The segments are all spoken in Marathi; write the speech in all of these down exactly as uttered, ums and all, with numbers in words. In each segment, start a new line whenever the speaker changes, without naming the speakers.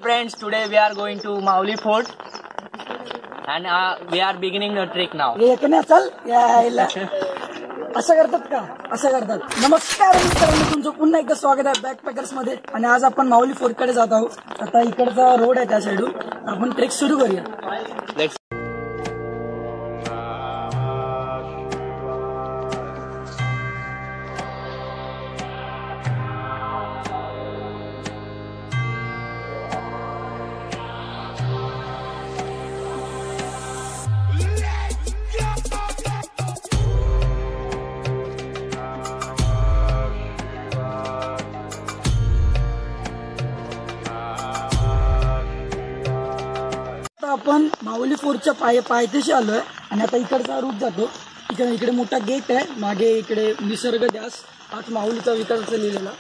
friends, today we are going to Mahuli Fort and uh, we are beginning the trek now.
असं करतात का? असं करतात. नमस्कार मित्रांनो, तुमचं पुन्हा एकदा स्वागत आहे बॅकपॅकर्स मध्ये. आणि आज आपण माहुली फोर्ट कडे जात आहोत. आता इकडचा रोड आहे त्या साइडून आपण ट्रेक सुरू करूया.
Let's
आपण माहुली फोर्टच्या पाय पायथ्याशी आलोय आणि आता इकडचा रूट जातो. इकडे इकडे मोठा गेट आहे, मागे इकडे निसर्ग ध्यास आज माहुलीचा विकास लिहिलेला.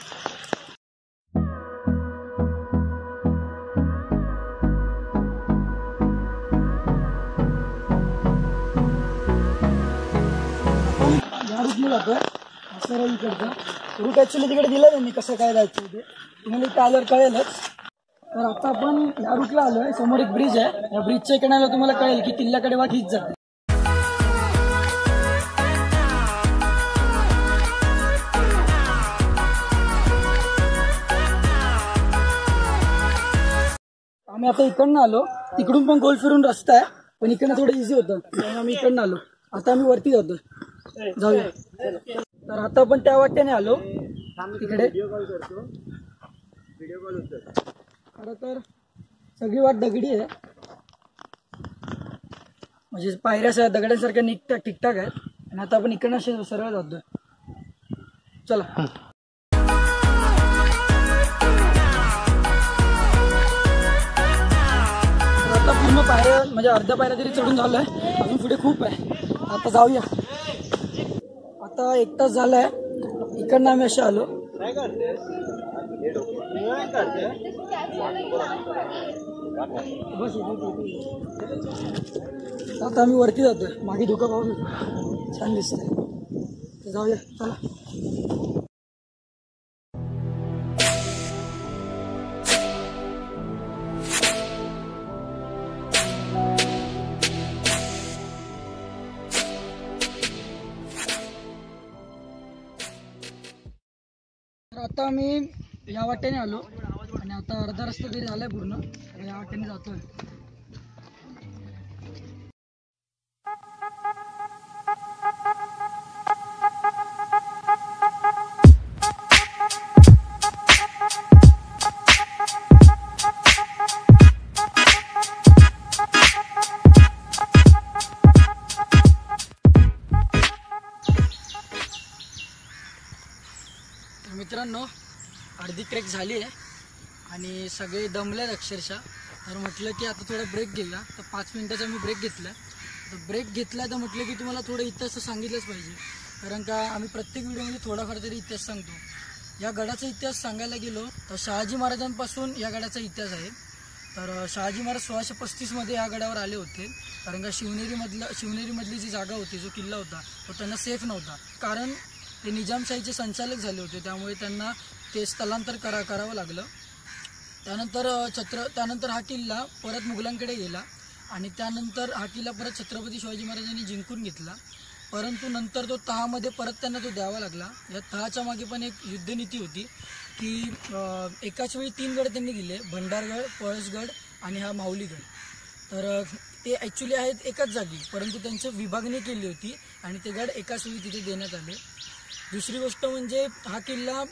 आपण या रूटने जातोय. सरळ इकडचा रूट ऍक्च्युली तिकडे दिलं त्यांनी कसं काय जायचं ते तुम्हाला इथे आल्यावर कळेलच. तर आता आपण या रूटला आलोय. समोर एक ब्रिज आहे. या ब्रिजच्या इकडे तुम्हाला कळेल की किल्ल्याकडे वाट हीच जाते. आम्ही आता इकडनं आलो. तिकडून पण गोल फिरून रस्ता आहे, पण इकडनं थोडं इझी होतं त्यामुळे आम्ही इकडनं आलो. आता आम्ही वरती जातो, जाऊया. तर आता आपण त्या वाट्याने आलो. तिकडे खरं तर सगळी वाट दगडी आहे, म्हणजे पायऱ्या दगडांसारख्या निघतात ठीकठाक आहेत. आणि आता आपण इकडनं सरळ जातोय. चला. आता पूर्ण पायऱ्या म्हणजे अर्ध्या पायऱ्या तरी चढून झालोय, अजून पुढे खूप आहे. आता जाऊया. आता एक तास झालाय इकडनं आम्ही असे आलो. आता आम्ही वरती जातोय. मागे धुका पाहू छान दिसतंय. जाऊया चला. आता आम्ही या वाट्याने आलो आणि आता अर्धा रस्ता तरी झालाय पूर्ण. या वाट्याने जातोय. मित्रांनो, अर्धी ट्रेक झाली आहे आणि सगळे दमलेत अक्षरशः. तर म्हटलं की आता थोडा ब्रेक घेऊया. तर पाच मिनिटाचा मी ब्रेक घेतला. तर ब्रेक घेतला तर म्हटलं की तुम्हाला थोडं इतिहास सांगितलंच पाहिजे, कारण का आम्ही प्रत्येक व्हिडिओमध्ये थोडाफार तरी इतिहास सांगतो. या गडाचा इतिहास सांगायला गेलो तर शहाजी महाराजांपासून या गडाचा इतिहास आहे. तर शहाजी महाराज सोळाशे पस्तीसमध्ये या गडावर आले होते, कारण का शिवनेरीमधलं शिवनेरीमधली जी जागा होती, जो किल्ला होता, तो त्यांना सेफ नव्हता. कारण ते निजामशाहीचे संचालक झाले होते, त्यामुळे त्यांना ते स्थलांतर करा करावं लागलं. त्यानंतर छत्र त्यानंतर हा किल्ला परत मुघलांकडे गेला आणि त्यानंतर हा किल्ला परत छत्रपती शिवाजी महाराजांनी जिंकून घेतला. परंतु नंतर तो तहामध्ये परत त्यांना तो द्यावा लागला. या तहाच्या मागे पण एक युद्धनीती होती की एकाच वेळी तीन गड त्यांनी दिले, भंडारगड, पळसगड आणि हा माहुलीगड. तर ते ॲक्च्युली आहेत एकाच जागी, परंतु त्यांची विभागणी केली होती आणि ते गड एकाच वेळी तिथे देण्यात आले. दुसरी गोष्ट म्हणजे हा किल्ला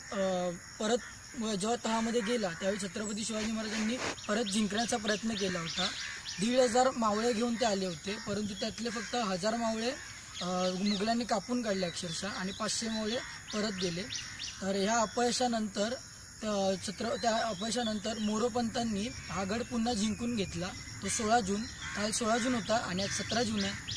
परत जेव्हा तहामध्ये गेला त्यावेळी छत्रपती शिवाजी महाराजांनी परत जिंकण्याचा प्रयत्न केला होता. दीड हजार मावळे घेऊन ते आले होते, परंतु त्यातले फक्त हजार मावळे मुघलांनी कापून काढले अक्षरशः आणि पाचशे मावळे परत गेले. तर ह्या अपयशानंतर छत्र त्या अपयशानंतर मोरोपंतांनी हा गड पुन्हा जिंकून घेतला. तो सोळा जून काल सोळा जून होता आणि आज सतरा जून आहे.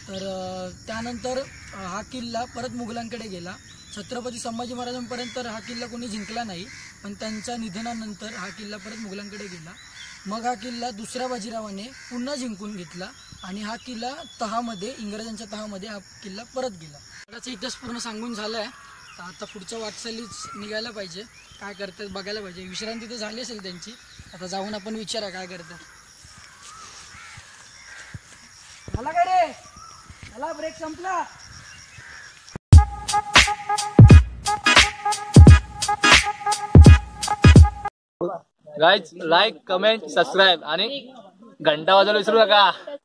तर त्यानंतर हा किल्ला परत मुघलांकडे गेला. छत्रपती संभाजी महाराजांपर्यंत हा किल्ला कोणी जिंकला नाही, पण त्यांच्या निधनानंतर हा किल्ला परत मुघलांकडे गेला. मग हा किल्ला दुसऱ्या बाजीरावाने पुन्हा जिंकून घेतला आणि हा किल्ला तहामध्ये इंग्रजांच्या तहामध्ये हा किल्ला परत गेला. गडाचा इतिहास पूर्ण सांगून झाला आहे. तर आता पुढच्या वाटचालीच निघायला पाहिजे, काय करतात बघायला पाहिजे. विश्रांती तर झाली असेल त्यांची, आता जाऊन आपण विचारा काय करतात. झाला काय रे, झाला ब्रेक संपला.
गाइस लाईक कमेंट सबस्क्राईब आणि घंटा वाजवायला विसरू नका.